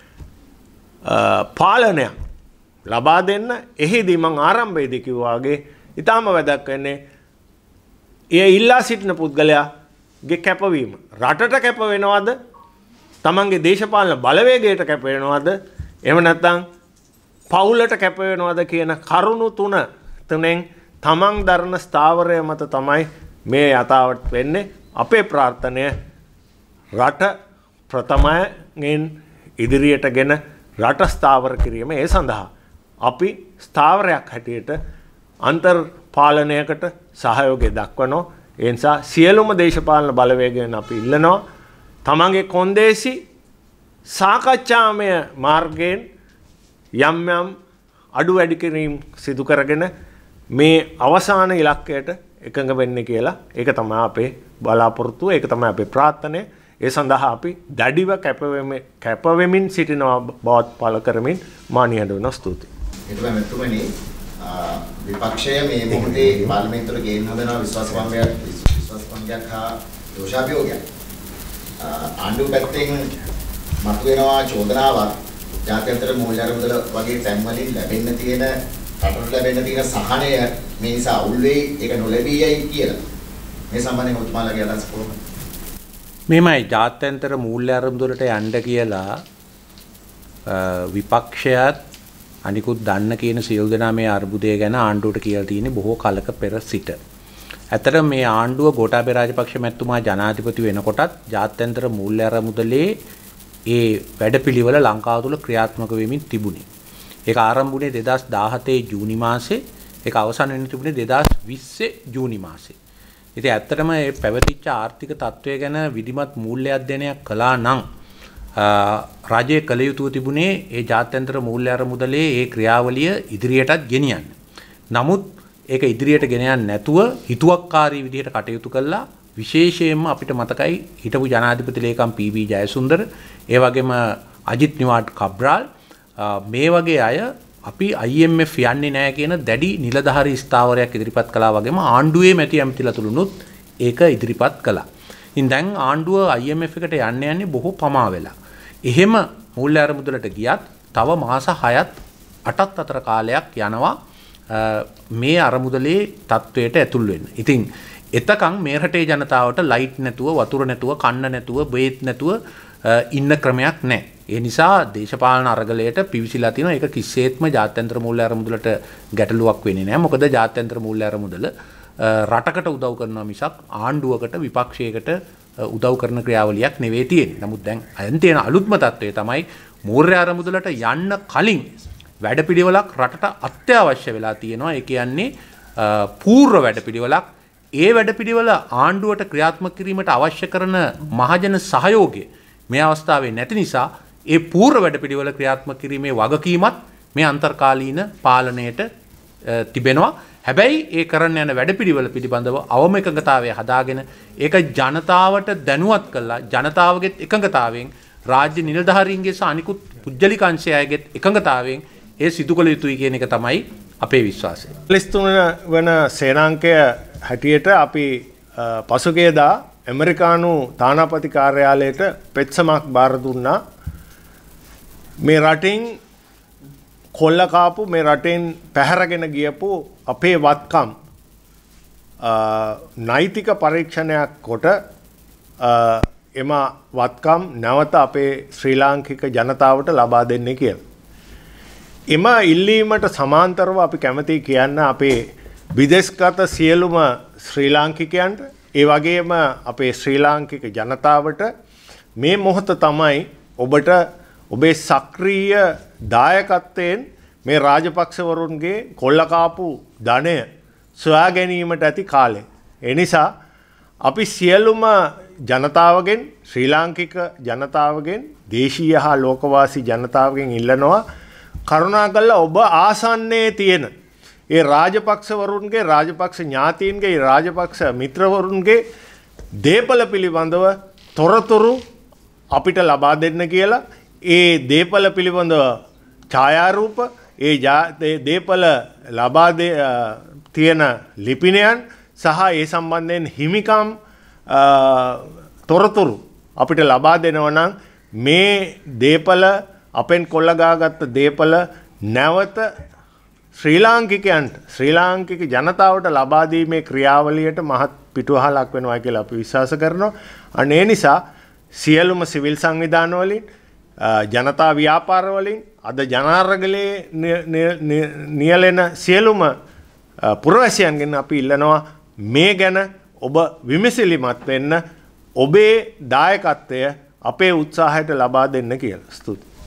පාලනයක් ලබා දෙන්න. එහිදී මම ආරම්භයේදී කිව්වා වගේ ඊටම වැදගත් වෙන්නේ ඒ ඉල්ලා සිටින පුද්ගලයාගේ කැපවීම. රටට කැප වෙනවද? තමන්ගේ දේශපාලන බලවේගයට කැප වෙනවද? එහෙම නැත්නම් පවුලට කැප වෙනවද කියන කරුණු තුනෙන් තමන් දරන ස්ථාවරය මත තමයි මේ යථාවත් වෙන්නේ. අපේ ප්‍රාර්ථනය රට ප්‍රථමයෙන් ඉදිරියටගෙන රට ස්ථාවර කිරීම. ඒ සඳහා අපි ස්ථාවරයක් හැටියට අන්තර් පාලනයකට සහයෝගය දක්වනවා. ඒ නිසා සියලුම දේශපාලන බලවේගයන් අපි ඉල්ලනවා තමන්ගේ කොන්දේසි සාකච්ඡාමය මාර්ගයෙන් යම් යම් අඩු වැඩි කිරීම් සිදු කරගෙන මේ අවසාන ඉලක්කයට එකඟ වෙන්න කියලා. ඒක තමයි අපේ බලාපොරොත්තුව. ඒක තමයි අපේ ප්‍රාර්ථනය. ඒ සඳහා අපි දැඩිව කැපවෙමින් සිටිනවා බවත් පළ කරමින් මා නිහඬ වෙනවා. ස්තුතියි. ඒකම මෙතුමනි විපක්ෂය මේ මොහොතේ පාර්ලිමේන්තුවට ගේන්න හදනවා විශ්වාසභංගයක් හා දෝෂාභියෝගයක්. ආණ්ඩුව පැත්තෙන් මතුවෙනවා චෝදනාවක් ජාත්‍යන්තර මූල්‍ය අරමුදල වගේ තැන්වලින් ලැබෙන්න තියෙන රටට ලැබෙන්න තියෙන සහනය මේ නිසා අවුල් වෙයි ඒක නොලැබී යයි කියලා. මේ සම්බන්ධයෙන් ඔබතුමාලගේ අදහස් කොහොමද? මේමයි ජාත්‍යන්තර මූල්‍ය අරමුදලට යන්න කියලා විපක්ෂයත් අනිකුත් දන්න කියන සියලු දෙනා මේ අර්බුදය ගැන ආණ්ඩුවට කියලා තියෙන්නේ බොහෝ කලක පෙර සිට. ඇතර මේ ආණ්ඩුව ගෝඨාභය රාජපක්ෂ මැතිතුමා ජනාධිපති වෙනකොටත් ජාත්‍යන්තර මූල්‍ය අරමුදලේ ඒ වැඩපිළිවෙල ලංකාව තුළ ක්‍රියාත්මක වෙමින් තිබුණේ. ඒක ආරම්භ වුණේ 2017 ජූනි මාසේ. ඒක අවසන් වෙන්න තිබුණේ 2020 ජූනි මාසේ. ඉතින් ඇත්තටම මේ පැවතිච්ච ආර්ථික තත්ත්වය ගැන විධිමත් මූල්‍ය අධ්‍යයනයක් කළා නම් රජයේ කළ යුතු තිබුණේ ඒ ජාත්‍යන්තර මූල්‍ය අරමුදලේ ඒ ක්‍රියාවලිය ඉදිරියටත් ගෙනියන්න. නමුත් ඒක ඉදිරියට ගෙන යන්නේ නැතුව හිතුවක්කාරී විදිහට කටයුතු කළා. විශේෂයෙන්ම අපිට මතකයි හිටපු ජනාධිපති ලේකම් පී.බී. ජයසුන්දර, ඒ වගේම අජිත් නිවාඩ් කබ්‍රාල් මේ වගේ අය අපි IMF යන්නේ නැහැ කියන දැඩි නිලධාරී ස්ථාවරයක් ඉදිරිපත් කළා වගේම ආණ්ඩුවේ මැති ඇමතිලතුළුනුත් ඒක ඉදිරිපත් කළා. ඉතින් දැන් ආණ්ඩුව IMF එකට යන්නේ බොහෝ පමා වෙලා. එහෙම මූල්‍ය අරමුදලට ගියත් තව මාස 6ත් 8ත් අතර කාලයක් යනවා මේ අරමුදලේ තත්වයට ඇතුල් වෙන්න. ඉතින් එතකන් මේ රටේ ජනතාවට ලයිට් නැතුව, වතුර නැතුව, කන්න නැතුව, බේත් නැතුව ඉන්න ක්‍රමයක් නැහැ. ඒ නිසා දේශපාලන අරගලයට පිවිසිලා තියෙන එක කිසිසේත්ම ජාත්‍යන්තර මූල්‍ය අරමුදලට ගැටලුවක් වෙන්නේ නැහැ. මොකද ජාත්‍යන්තර මූල්‍ය අරමුදල රටකට උදව් කරනවා මිසක් ආණ්ඩුවකට විපක්ෂයකට උදව් කරන ක්‍රියාවලියක් නෙවෙයි තියෙන්නේ. නමුත් දැන් අයන් තියෙන අලුත්ම තත්ත්වය තමයි මූල්‍ය අරමුදලට යන්න කලින් වැඩපිළිවෙලක් රටට අත්‍යවශ්‍ය වෙලා තියෙනවා. ඒ කියන්නේ පූර්ව වැඩපිළිවෙලක්. ඒ වැඩපිළිවෙල ආණ්ඩුවට ක්‍රියාත්මක කිරීමට අවශ්‍ය කරන මහජන සහයෝගය මේ අවස්ථාවේ නැති නිසා ඒ පූර්ව වැඩපිළිවෙල ක්‍රියාත්මක කිරීමේ වගකීමත් මේ අන්තර්කාලීන පාලනයට තිබෙනවා. හැබැයි ඒ කරන්න යන වැඩපිළිවෙල පිළිබඳව අවම එකඟතාවය හදාගෙන ඒක ජනතාවට දැනුවත් කළා ජනතාවගේ එකඟතාවයෙන් රාජ්‍ය නිලධාරීන්ගේ සහ අනිකුත් පුද්ගලික අංශයගේ එකඟතාවයෙන් ඒ සිදු කළ යුතුයි කියන එක තමයි අපේ විශ්වාසය. 43 වන සේනාංකය හැටියට අපි පසුගියදා ඇමරිකානු තානාපති කාර්යාලයට පෙත්සමක් බාර දුන්නා. මේ රටින් කොල්ල කාපු මේ රටෙන් පැහැරගෙන ගියපු අපේ වත්කම් නෛතික පරීක්ෂණයක් කොට එම වත්කම් නැවත අපේ ශ්‍රී ලාංකික ජනතාවට ලබා දෙන්නේ කියලා. එම ඉල්ලීමට සමාන්තරව අපි කැමති කියන්න අපේ විදේශගත සියලුම ශ්‍රී ලාංකිකයන්ට ඒ වගේම අපේ ශ්‍රී ලාංකික ජනතාවට මේ මොහොත තමයි ඔබට ඔබේ සක්‍රීය දායකත්වයෙන් මේ රාජපක්ෂවරුන්ගේ කොල්ලකාපු ධනය සොයා ගැනීමට ඇති කාලය. ඒ නිසා අපි සියලුම ජනතාවගෙන් ශ්‍රී ලාංකික ජනතාවගෙන් දේශීය හා ලෝකවාසී ජනතාවගෙන් ඉල්ලනවා කරුණාකරලා ඔබ ආසන්නයේ තියෙන ඒ රාජපක්ෂවරුන්ගේ රාජපක්ෂ ඥාතීන්ගේ රාජපක්ෂ මිත්‍රවරුන්ගේ දේපල පිළිබඳව තොරතුරු අපිට ලබා දෙන්න කියලා ඒ දේපල පිළිබඳව ඡායාරූප ඒ දේපල ලබා තියෙන ලිපිනයන් සහ ඒ සම්බන්ධයෙන් හිමිකම් තොරතුරු අපිට ලබා දෙනවා නම් මේ දේපල අපෙන් කොල්ලගාගත්ත දේපල නැවත ශ්‍රී ලාංකිකයන්ට ශ්‍රී ලාංකික ජනතාවට ලබා දීමේ ක්‍රියාවලියට මහත් පිටුවහලක් වෙනවා කියලා අපි විශ්වාස කරනවා. අනේ නිසා සියලුම සිවිල් සංවිධාන වලින් ජනතා ව්‍යාපාර වලින් අද ජනාරගලේ නියැලෙන සියලුම පුරවැසියන්ගෙන් අපි ඉල්ලනවා මේ ගැන ඔබ විමසිලිමත් වෙන්න ඔබේ දායකත්වය අපේ උත්සාහයට ලබා දෙන්න කියලා. ස්තුතියි.